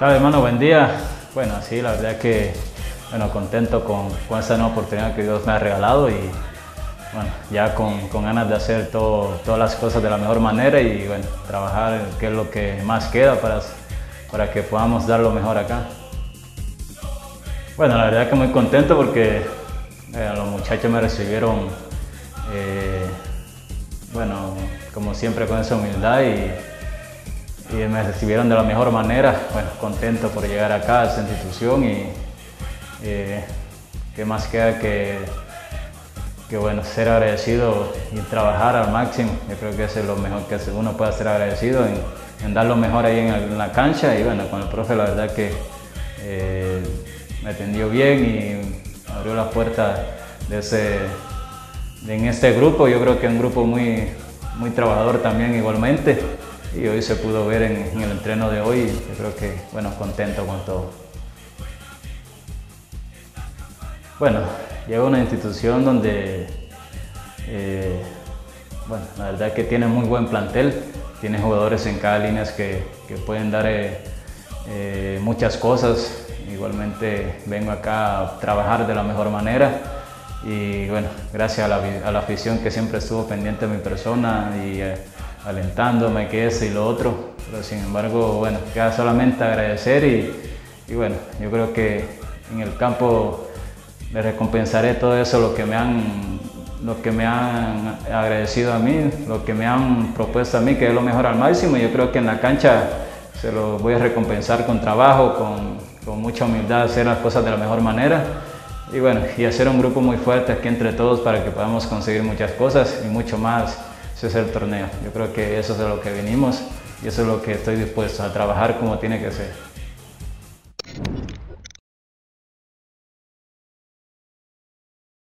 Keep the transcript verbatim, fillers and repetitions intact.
Tal hermano, buen día. Bueno, sí, la verdad que bueno, contento con, con esta nueva oportunidad que Dios me ha regalado y bueno, ya con, con ganas de hacer todo, todas las cosas de la mejor manera y bueno, trabajar, que es lo que más queda para, para que podamos dar lo mejor acá. Bueno, la verdad que muy contento porque eh, los muchachos me recibieron, eh, bueno, como siempre con esa humildad y y me recibieron de la mejor manera. Bueno, contento por llegar acá a esta institución y eh, qué más queda que, que bueno, ser agradecido y trabajar al máximo. Yo creo que eso es lo mejor que uno puede ser agradecido en, en dar lo mejor ahí en, el, en la cancha y bueno, con el profe la verdad que eh, me atendió bien y abrió la puerta de ese, de en este grupo. Yo creo que es un grupo muy, muy trabajador también igualmente. Y hoy se pudo ver en, en el entreno de hoy, yo creo que, bueno, contento con todo. Bueno, llego a una institución donde, eh, bueno, la verdad que tiene muy buen plantel, tiene jugadores en cada línea que, que pueden dar eh, eh, muchas cosas. Igualmente vengo acá a trabajar de la mejor manera y bueno, gracias a la, a la afición que siempre estuvo pendiente de mi persona y eh, alentándome que eso y lo otro, pero sin embargo, bueno, queda solamente agradecer y, y bueno, yo creo que en el campo me recompensaré todo eso, lo que me han, lo que me han agradecido a mí, lo que me han propuesto a mí, que es lo mejor al máximo, y yo creo que en la cancha se lo voy a recompensar con trabajo, con, con mucha humildad, hacer las cosas de la mejor manera y bueno, y hacer un grupo muy fuerte aquí entre todos para que podamos conseguir muchas cosas y mucho más. Ese es el torneo. Yo creo que eso es de lo que venimos y eso es lo que estoy dispuesto a trabajar como tiene que ser.